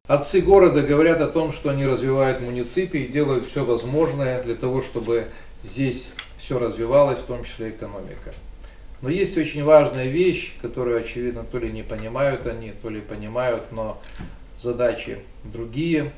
Отцы города говорят о том, что они развивают муниципий и делают все возможное для того, чтобы здесь все развивалось, в том числе экономика. Но есть очень важная вещь, которую, очевидно, то ли не понимают они, то ли понимают, но задачи другие.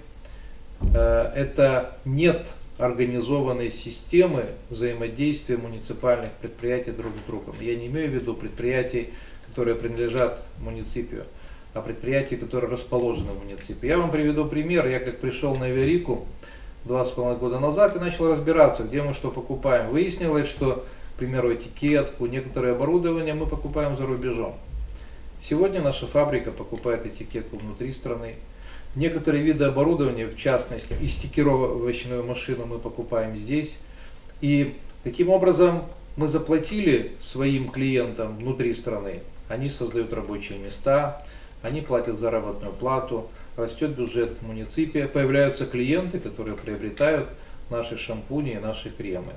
Это нет организованной системы взаимодействия муниципальных предприятий друг с другом. Я не имею в виду предприятий, которые принадлежат муниципию, а предприятия, которые расположены в муниципии. Я вам приведу пример. Я как пришел на Эверику 2,5 года назад и начал разбираться, где мы что покупаем. Выяснилось, что, к примеру, этикетку, некоторое оборудование мы покупаем за рубежом. Сегодня наша фабрика покупает этикетку внутри страны. Некоторые виды оборудования, в частности, и стикировочную машину мы покупаем здесь. И таким образом мы заплатили своим клиентам внутри страны. Они создают рабочие места, они платят заработную плату, растет бюджет муниципия, появляются клиенты, которые приобретают наши шампуни и наши кремы.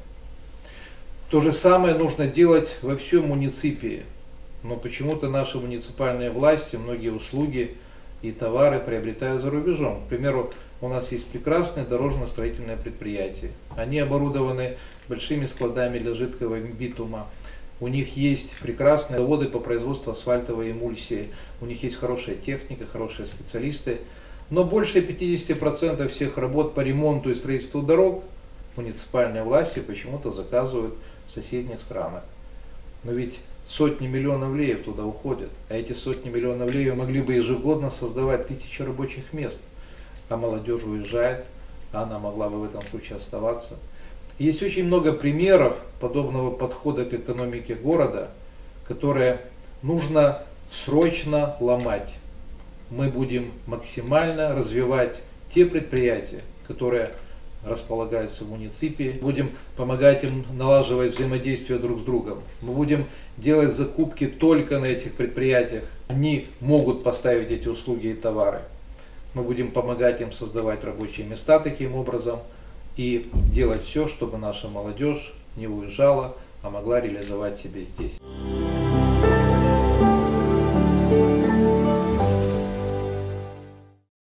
То же самое нужно делать во всем муниципии. Но почему-то наши муниципальные власти многие услуги и товары приобретают за рубежом. К примеру, у нас есть прекрасные дорожно-строительные предприятия. Они оборудованы большими складами для жидкого битума. У них есть прекрасные заводы по производству асфальтовой эмульсии. У них есть хорошая техника, хорошие специалисты. Но больше 50% всех работ по ремонту и строительству дорог муниципальные власти почему-то заказывают в соседних странах. Но ведь сотни миллионов леев туда уходят, а эти сотни миллионов леев могли бы ежегодно создавать тысячи рабочих мест. А молодежь уезжает, а она могла бы в этом случае оставаться. И есть очень много примеров подобного подхода к экономике города, которые нужно срочно ломать. Мы будем максимально развивать те предприятия, которые располагаются в муниципии, будем помогать им налаживать взаимодействие друг с другом. Мы будем делать закупки только на этих предприятиях. Они могут поставить эти услуги и товары. Мы будем помогать им создавать рабочие места таким образом и делать все, чтобы наша молодежь не уезжала, а могла реализовать себя здесь.